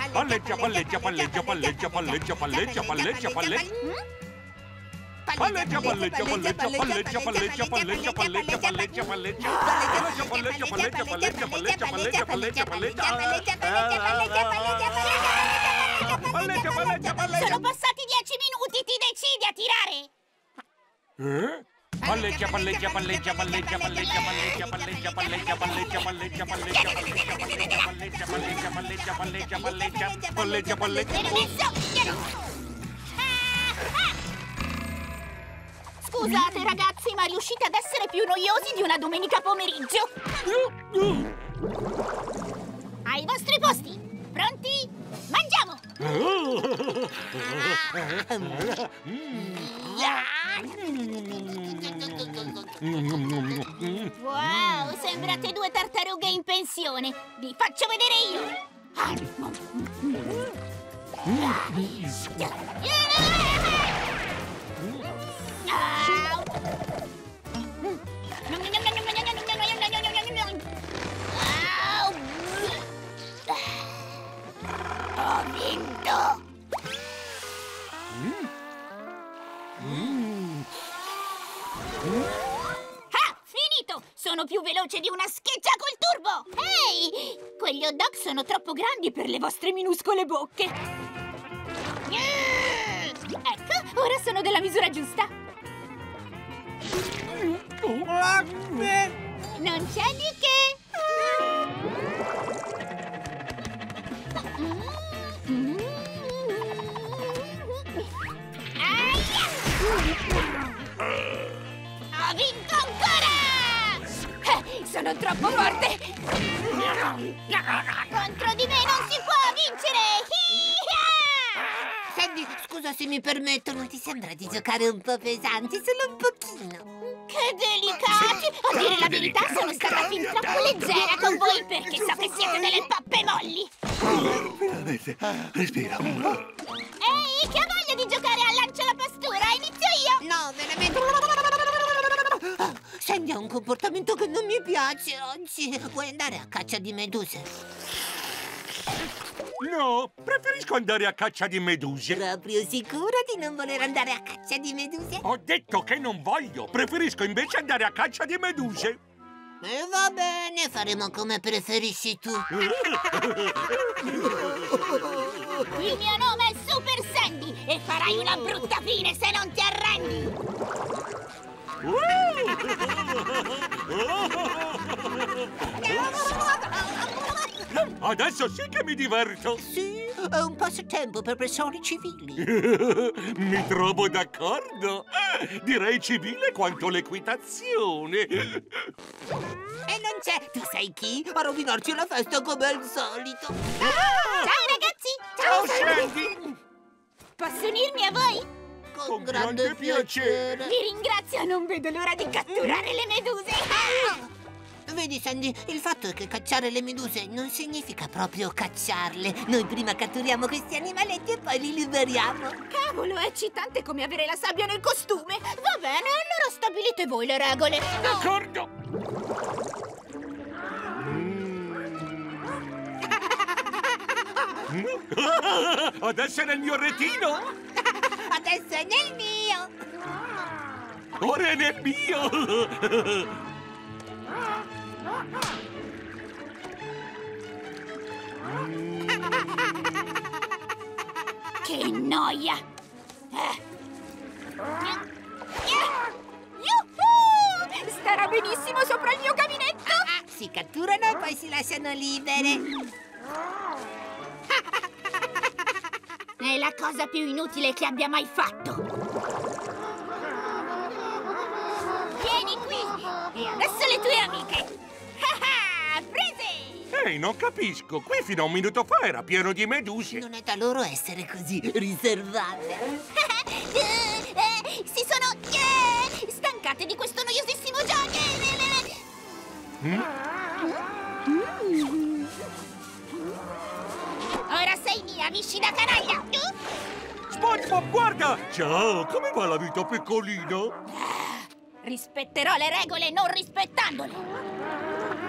Palleggia, palleggia, palleggia, palleggia, palleggia, palleggia, palleggia, palleggia. Palleggia, palleggia, palleggia, palleggia, palleggia, palleggia, palleggia, palleggia, palleggia. Palleggia, palleggia, palleggia, palleggia, palleggia, palleggia, palleggia, palleggia, palleggia, palleggia. Sono passati 10 minuti, ti decidi a tirare? Palleggia, palleggia, palleggia, palleggia, palleggia, palleggia, palleggia, palleggia, palleggia, palleggia, palleggia, palleggia, palleggia, palleggia, palleggia, palleggia, palleggia, palleggia. Scusate ragazzi, ma riuscite ad essere più noiosi di una domenica pomeriggio? Ai vostri posti, pronti? Mangiamo! Wow, sembrate due tartarughe in pensione. Vi faccio vedere Ho vinto! Ah, finito! Sono più veloce di una scheggia col turbo! Ehi! Quegli hot dog sono troppo grandi per le vostre minuscole bocche! Ecco, ora sono della misura giusta! Non c'è di che! Ho vinto ancora! Sono troppo forte! Contro di me non si può vincere! Sandy, scusa se mi permetto, non ti sembra di giocare un po' pesante? Solo un pochino. Che delicati! A dire la verità, sono stata fin troppo leggera con voi perché so che siete delle pappe molli! Finalmente, respira. Ehi, chi ha voglia di giocare a lancia la pastura? Inizio io! No, veramente. Sandy ha un comportamento che non mi piace oggi. Vuoi andare a caccia di meduse? No, preferisco andare a caccia di meduse. Proprio sicuro di non voler andare a caccia di meduse? Ho detto che non voglio. Preferisco invece andare a caccia di meduse. E va bene, faremo come preferisci tu. Il mio nome è Super Sandy e farai una brutta fine se non ti arrendi! Adesso sì che mi diverto. Sì, è un passatempo per persone civili. Mi trovo d'accordo. Direi civile quanto l'equitazione. E non c'è. Tu sai chi? A rovinarci la festa come al solito. Ciao ragazzi! Ciao, Sandy! Posso unirmi a voi? Con grande piacere. Vi ringrazio, non vedo l'ora di catturare le meduse! Vedi, Sandy, il fatto è che cacciare le meduse non significa proprio cacciarle. Noi prima catturiamo questi animaletti e poi li liberiamo. Cavolo, è eccitante come avere la sabbia nel costume! Va bene, allora stabilite voi le regole! D'accordo! Adesso è nel mio retino! Adesso è nel mio! Ora è nel mio! Che noia! Yuhu! Starà benissimo sopra il mio gabinetto! Si catturano e poi si lasciano libere. È la cosa più inutile che abbia mai fatto! Vieni qui! E adesso le tue amiche! Prese! Ehi, non capisco. Qui fino a un minuto fa era pieno di meduse. Non è da loro essere così riservate. Si sono stancate di questo noiosissimo gioco! Ora sei mia, viscida canaglia! SpongeBob, guarda! Ciao, come va la vita piccolino? Rispetterò le regole non rispettandole!